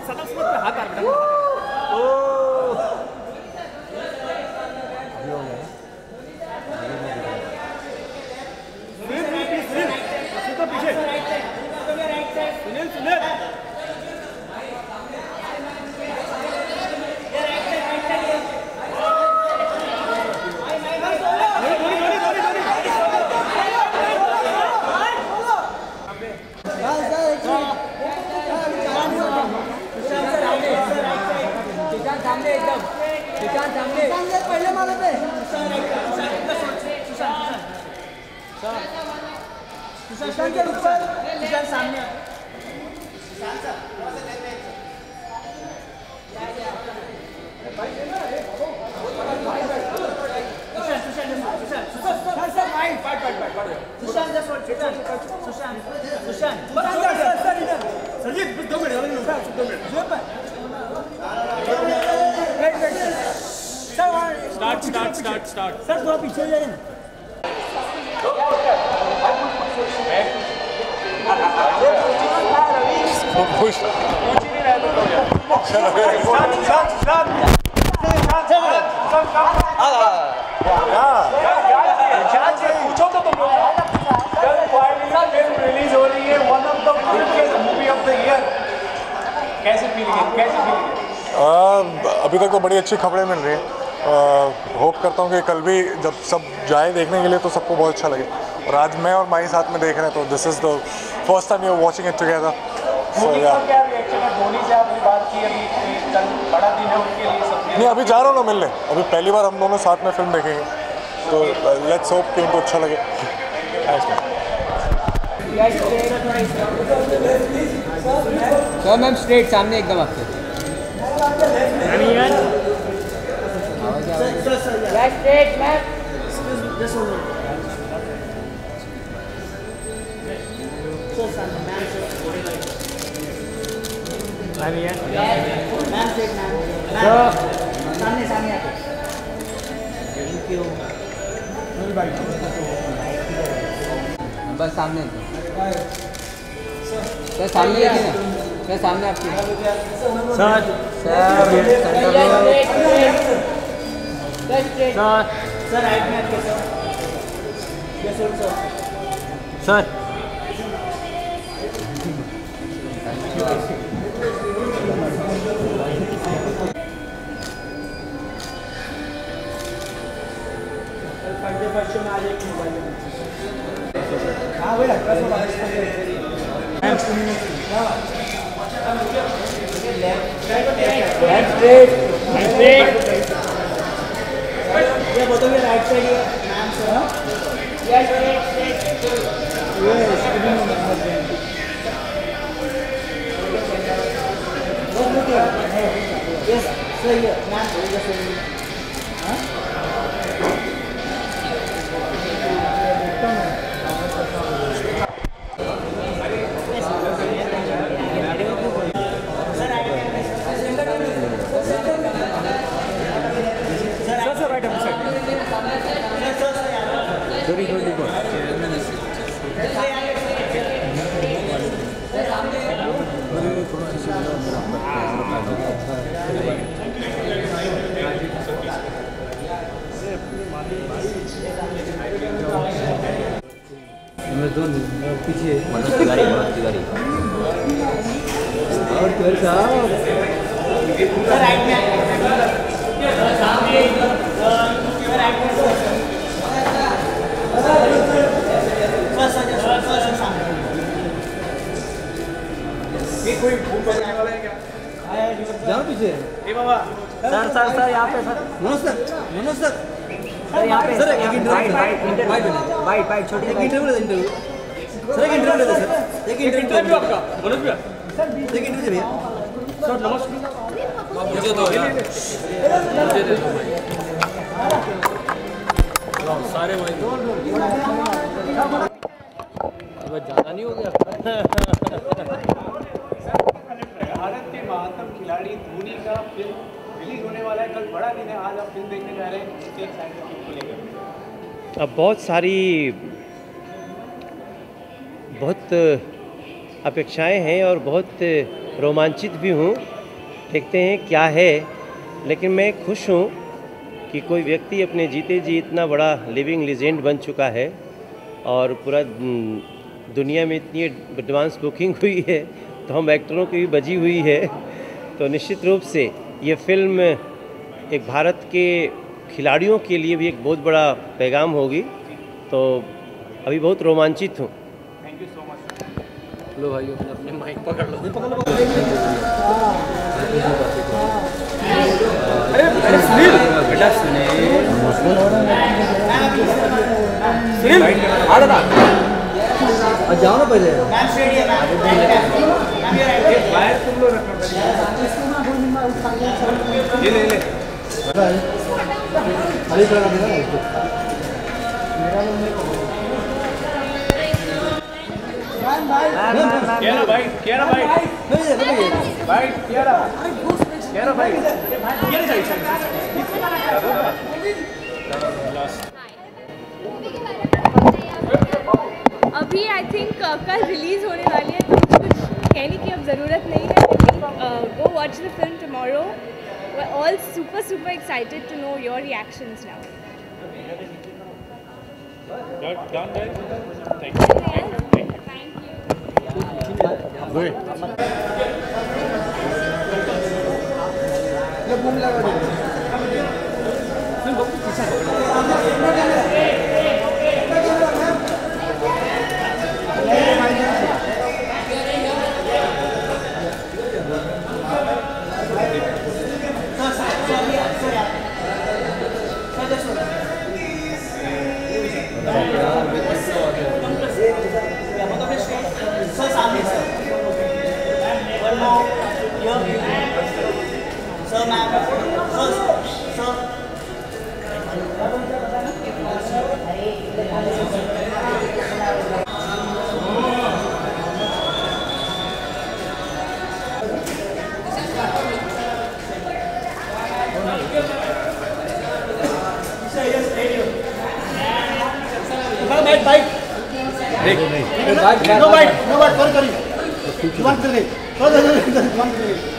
हाथ मार बेटा। पीछे सुनील सुनील पहले माला पे सुशांत के ऊपर सुशांत सामने स्टार्ट सर थोड़ा पीछे हो जाइए ना। रिलीज हो रही है one of the movie of the year, कैसे फीलिंग है? अभी तक तो बड़ी अच्छी खबरें मिल रही हैं। होप करता हूँ कि कल भी जब सब जाए देखने के लिए तो सबको बहुत अच्छा लगे। और आज मैं और माही साथ में देख रहे हैं तो this is the first time you are watching it together. So yeah क्या रिएक्शन है? धोनी से आपने बात की, अभी कल बड़ा दिन है उनके लिए सब। नहीं, अभी जा रहा हूँ ना मिलने। अभी पहली बार हम दोनों साथ में फिल्म देखेंगे तो लेट्स होप कि उनको अच्छा लगे। सर मैम स्ट्रेट सामने एकदम आपके। स्ट्रेट मैम सामने सामने आके थैंक यू। बस सामने सर, सामने देखिए ना सर, सामने आपके सर राइट में आपके सर बोतल राइट साइड नाम सही है पीछे मनोज तिवारी और फिर साहब राइट में कोई भूख बनाने वाला है क्या? जाओ पीछे। बाबा सर यहाँ पे सर मनोज सर यहाँ पे सर एक इंटरव्यू वाइट छोटी एक इंटरव्यू सर, एक इंटरव्यू ले सर, एक इंटरव्यू आपका मनोज भैया, एक इंटरव्यू भैया सर नमस्कार। मुझे दो यार, मुझे दे दो भाई सारे भाई। अब ज़्यादा नहीं हो गया। भारत के महानतम खिलाड़ी धोनी का फिल्म रिलीज होने वाला है, कल बड़ा दिन है, आज आप फिल्म देखने जा रहे हैं, कितने एक्साइटेड हैं फिल्म को लेकर? अब बहुत अपेक्षाएं हैं और बहुत रोमांचित भी हूँ देखते हैं क्या है। लेकिन मैं खुश हूँ कि कोई व्यक्ति अपने जीते जी इतना बड़ा लिविंग लेजेंड बन चुका है और पूरा दुनिया में इतनी एडवांस बुकिंग हुई है तो हम एक्टरों की भी बजी हुई है। तो निश्चित रूप से ये फिल्म एक भारत के खिलाड़ियों के लिए भी एक बहुत बड़ा पैगाम होगी। तो अभी बहुत रोमांचित हूँ। Thank you so much. लो भाई अपने माइक पकड़ लो। अरे सुनील बेटा सुनील आ रहा जाओ ना पहले। मैम स्टेडियम मैम ये राइट बाहर तुम लोग रखना। ये ले ले अरे करा देना इसको। क्या भाई क्या भाई भाई क्या भाई अभी आई थिंक कल रिलीज होने वाली है तो मुझे कुछ कहने की अब ज़रूरत नहीं है। Go watch the film tomorrow. We're all super excited to know your reactions now. Done, guys. Thank you. Sir सामने sir sir ma'am sir no byte कौन करी जुबान कर गई जुबान कर गई।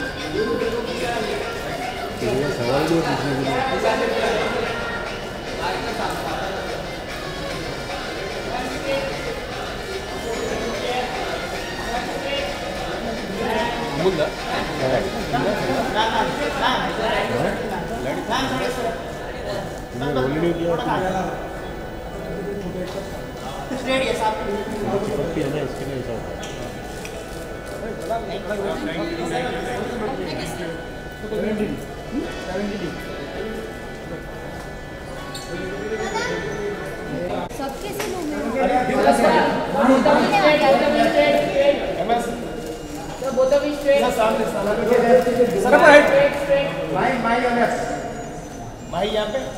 सबके से भाई यहाँ पे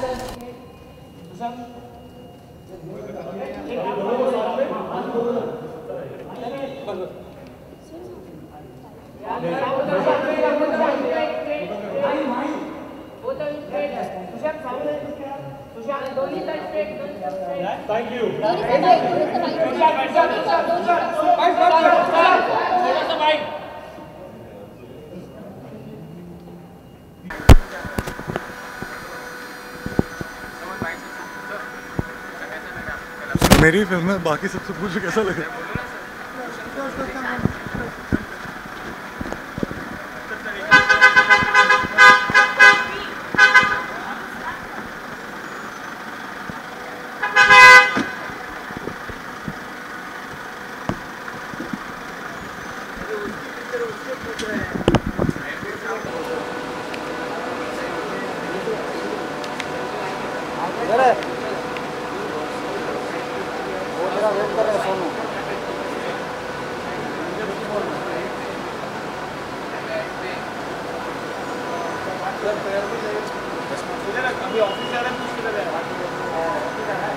Thank you. मेरी फिल्म है, बाकी सबसे पूछो कैसा लगे। अभी ऑफिस जा रहे हैं, कुछ किधर है?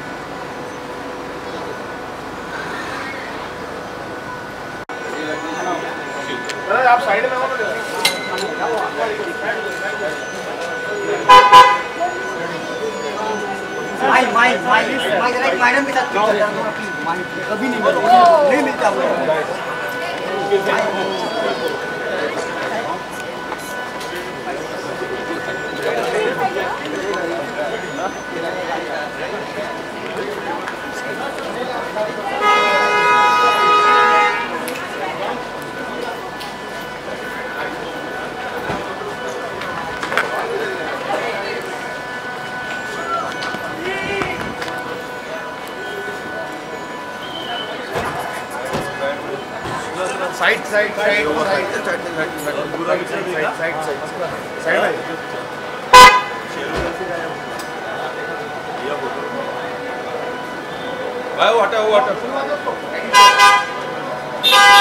आप साइड में हो मैडम के साथ कभी नहीं मिलता। साइड साइड साइड भाई वो हटा